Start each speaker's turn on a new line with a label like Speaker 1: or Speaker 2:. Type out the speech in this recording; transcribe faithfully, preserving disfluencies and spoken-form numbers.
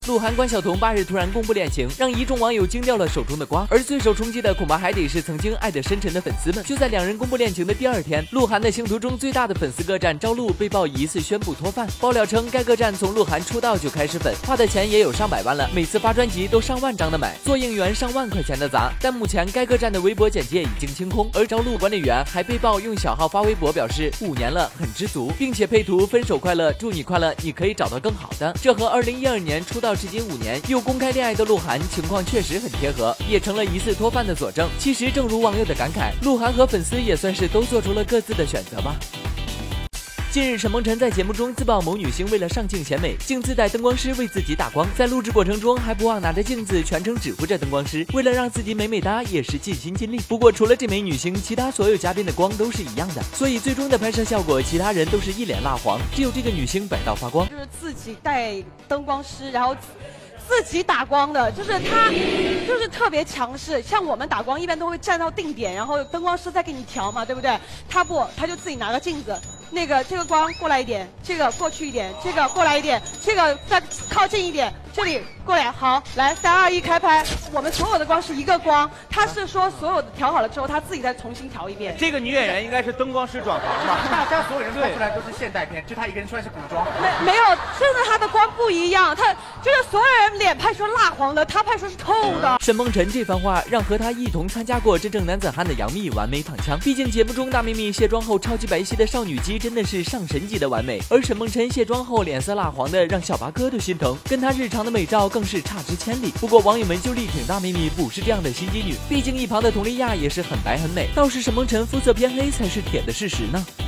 Speaker 1: 鹿晗、关晓彤八日突然公布恋情，让一众网友惊掉了手中的瓜。而最受冲击的恐怕还得是曾经爱得深沉的粉丝们。就在两人公布恋情的第二天，鹿晗的星途中最大的粉丝客栈朝露被曝疑似宣布脱饭。爆料称，该客栈从鹿晗出道就开始粉，花的钱也有上百万了，每次发专辑都上万张的买，做应援上万块钱的砸。但目前该客栈的微博简介已经清空，而朝露管理员还被曝用小号发微博表示五年了很知足，并且配图分手快乐，祝你快乐，你可以找到更好的。这和二零一二年出道至今五年又公开恋爱的鹿晗情况确实很贴合，也成了疑似脱饭的佐证。其实正如网友的感慨，鹿晗和粉丝也算是都做出了各自的选择吧。近日，沈梦辰在节目中自曝某女星为了上镜显美，竟自带灯光师为自己打光，在录制过程中还不忘拿着镜子全程指挥着灯光师，为了让自己美美哒也是尽心尽力。不过除了这枚女星，其他所有嘉宾的光都是一样的，所以最终的拍摄效果，其他人都是一脸蜡黄，只有这个女星百道发光。
Speaker 2: 就是自己带灯光师，然后自己打光的，就是他就是特别强势。像我们打光一般都会站到定点，然后灯光师再给你调嘛，对不对？他不，他就自己拿个镜子。那个这个光过来一点，这个过去一点，这个过来一点，这个再靠近一点，这里过来，好，来三二一开拍。我们所有的光是一个光，他是说所有的调好了之后，他自己再重新调一遍。
Speaker 3: 这个女演员应该是灯光师转行吧？
Speaker 4: 大家所有人拍出来都是现代片，就她一个人穿是古装。
Speaker 2: 没没有，真的他的光不一样，他就是所有人脸拍出蜡黄的，他拍出是透的。
Speaker 1: 沈梦辰这番话让和他一同参加过真正男子汉的杨幂完美躺枪，毕竟节目中大幂幂卸妆后超级白皙的少女肌真的是上神级的完美，而沈梦辰卸妆后脸色蜡黄的让小八哥都心疼，跟她日常的美照更是差之千里。不过网友们就力挺大幂幂不是这样的心机女，毕竟一旁的佟丽娅也是很白很美，倒是沈梦辰肤色偏黑才是铁的事实呢。